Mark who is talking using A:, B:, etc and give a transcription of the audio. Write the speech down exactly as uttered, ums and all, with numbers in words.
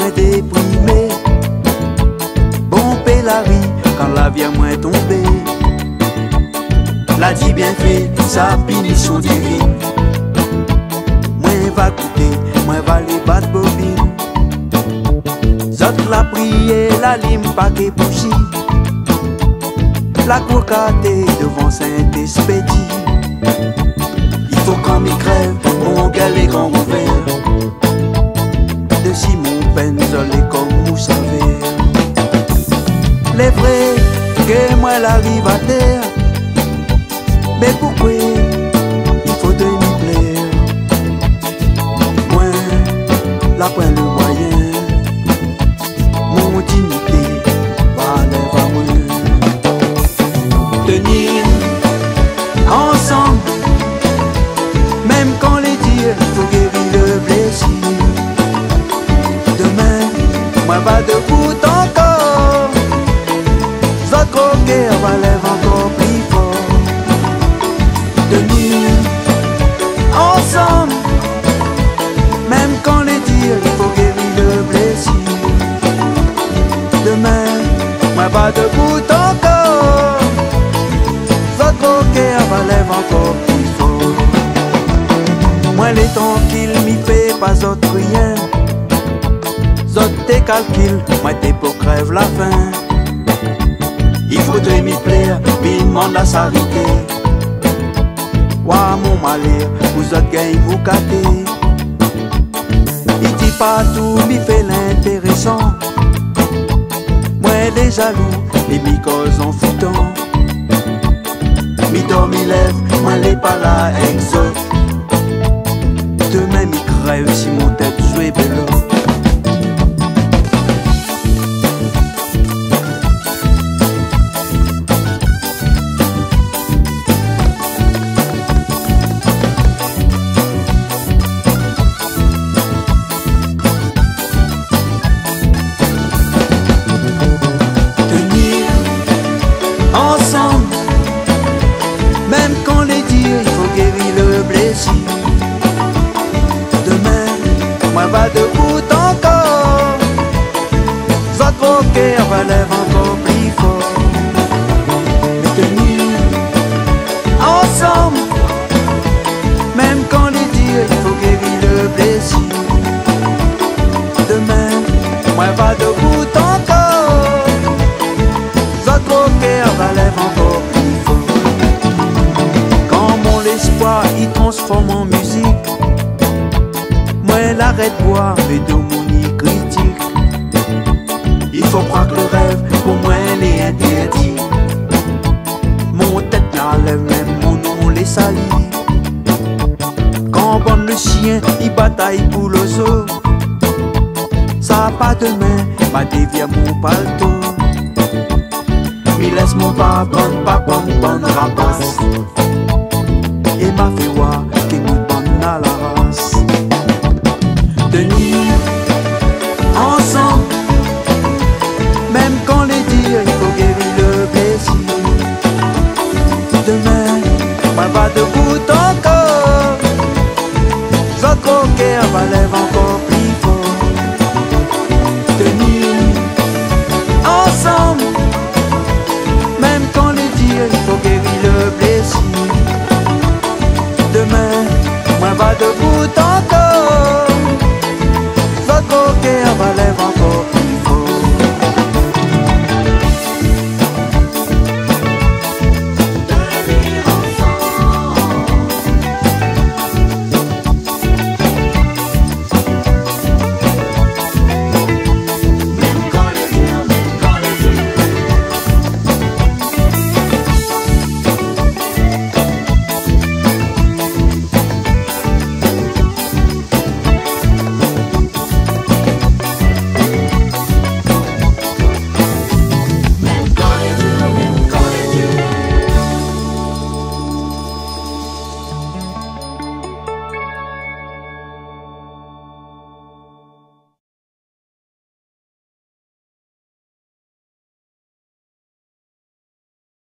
A: moins déprimé. Bon paix la vie quand la vie a moins tombé. La dit bien fait, sa punition divine. Moi va goûter, moi va les battre bobine. Zot la prière, la lime pas que bougie. La cocaté devant Saint-Expédie. Il faut qu'on m'y crève, mon galet grand ouvert. De Simon Penzolé comme mousse à verre. Les vrais que moi l'arrive à terre. Mais pourquoi il faut te m'y plaire? Moi, la point le moyen. Mon dignité va lève à moi. Tenir ensemble, même quand les dires faut guérir le blessure. Demain, moi va debout encore. Votre croquer va lève encore plus fort. Tenir ensemble, même quand les dires faut guérir le blessure. Demain, moi va debout encore. Votre cœur va lève encore plus fort. Moi les temps qu'il m'y fait pas autre rien. Zot tes calculs, moi t'es pour crève la faim. Il faudrait m'y plaire, puis demande la charité. Ouah mon malheur, vous autres gagnez vous gâtez. Il dit pas tout, m'y fait l'intéressant. Moi les jaloux, les mycoses en foutant. Mi dormi lève, moi les pas là exote. Demain mi crève si mon tête jouait bello. Même quand les dires, il faut guérir le blessure. Demain, moi va debout encore. Votre cœur va lève encore plus fort. Mais tenir ensemble, même quand les dires, il faut guérir le blessure. Demain, moi va debout encore. Votre cœur va lève encore plus fort. L'espoir il transforme en musique. Moi l'arrête boire mais de mon critique. Il faut croire que le rêve pour moi les interdit. Mon tête la lève même mon nom les salit. Quand bonne le chien il bataille pour le zoo. Ça a pas de main, m'a dévié mon palto. Il laisse mon pas bonne pas bonne bonne rapace. Et m'a fait voir que nous bonne à la race. Tenir ensemble, même quand les dires il faut guérir le blessure. Demain, moi va debout encore. Votre cœur va lève encore plus fort. Tenir ensemble, même quand les dires il faut guérir le blessure. Demain, moi va debout encore. Votre cœur va lève encore.